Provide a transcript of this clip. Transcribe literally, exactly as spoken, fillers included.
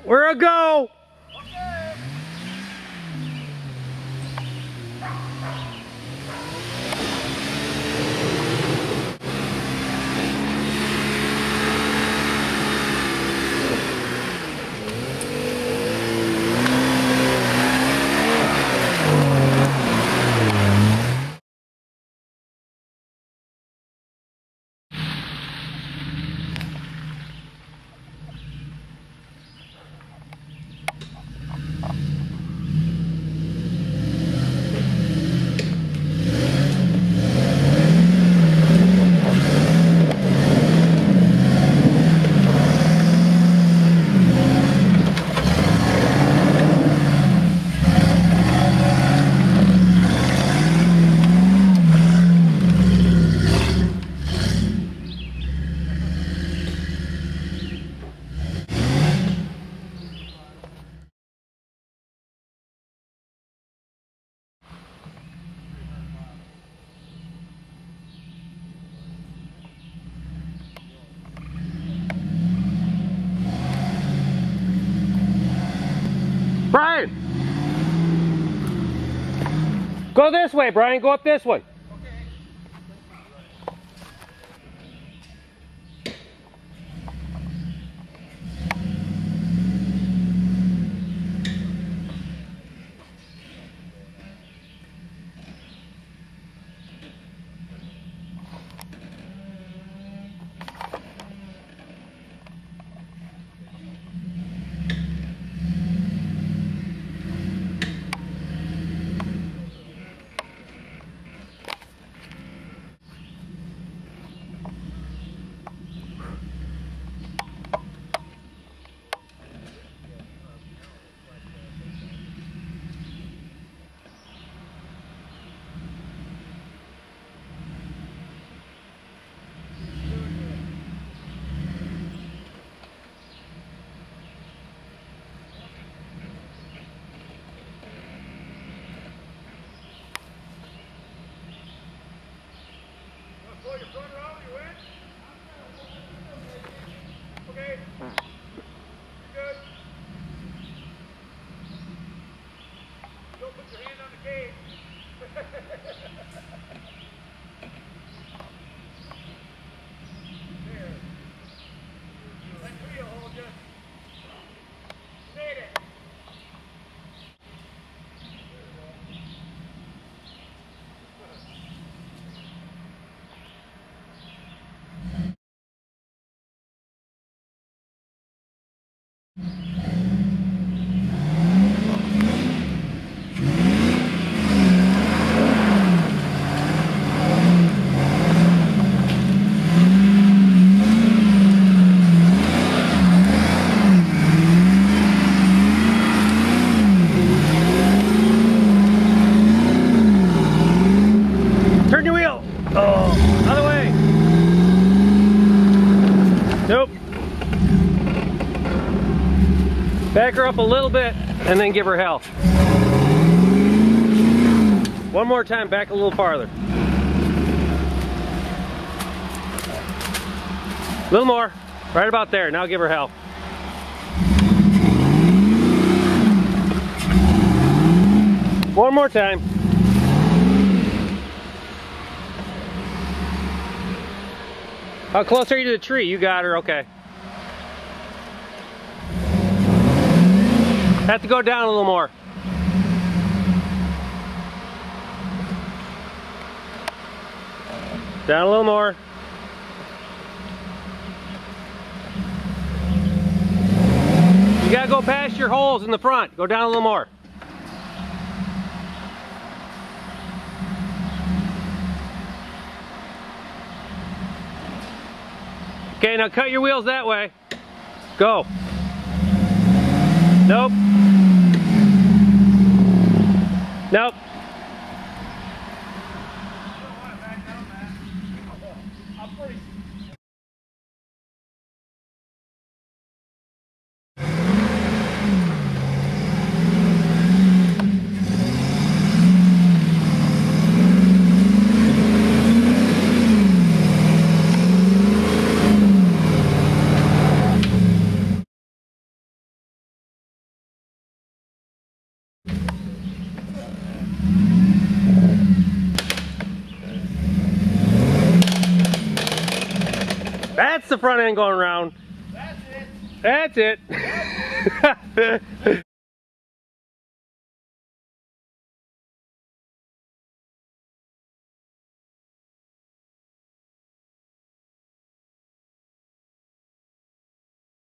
We're a go! Brian! Go this way, Brian. Go up this one. Turn your wheel! Oh, other way! Nope. Back her up a little bit and then give her hell. One more time, back a little farther. A little more, right about there. Now give her hell. One more time. How close are you to the tree? You got her, okay. Have to go down a little more. Down a little more. You gotta go past your holes in the front. Go down a little more. Okay, now cut your wheels that way. Go. Nope. Nope. the front end going around. That's it. That's it.